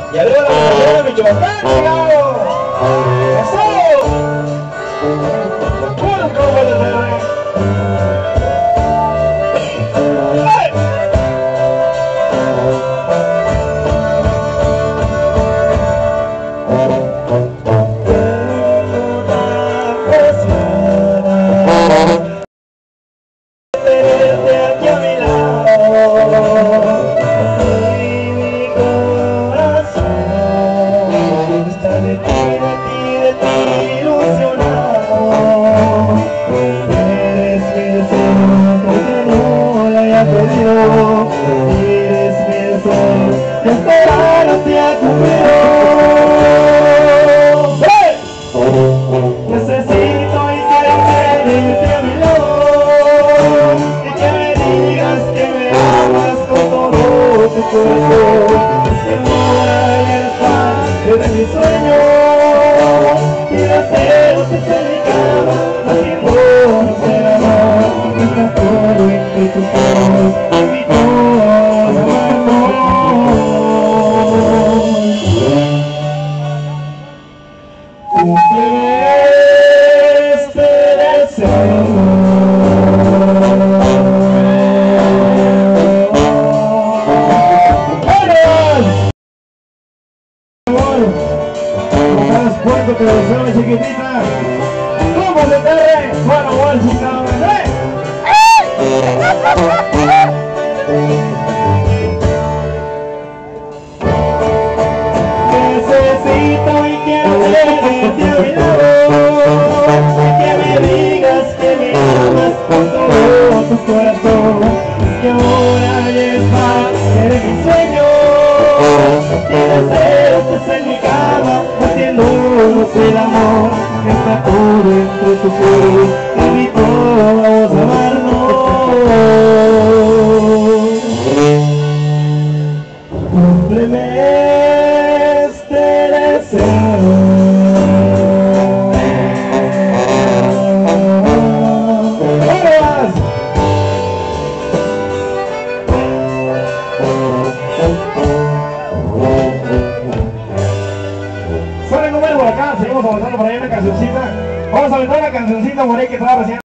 Y arriba la representación de Michoacán, llegado. ¡Eso! ¡Puro combo de terreno! Que lo deseo chiquitita, como se terre, bueno, bolsita, necesito y quiero tenerte a mi lado, que me digas que me amas con todo tu corazón, que ahora ya está, eres mi sueño, y deseo que estés en mi cama, haciéndonos el amor, que está todo entre tu cuerpo, te invito, vamos a amarnos. Cúmpleme este deseo. Suena número por acá, seguimos avanzando por ahí una cancioncita. Vamos a aventar una cancioncita por ahí que estaba recién.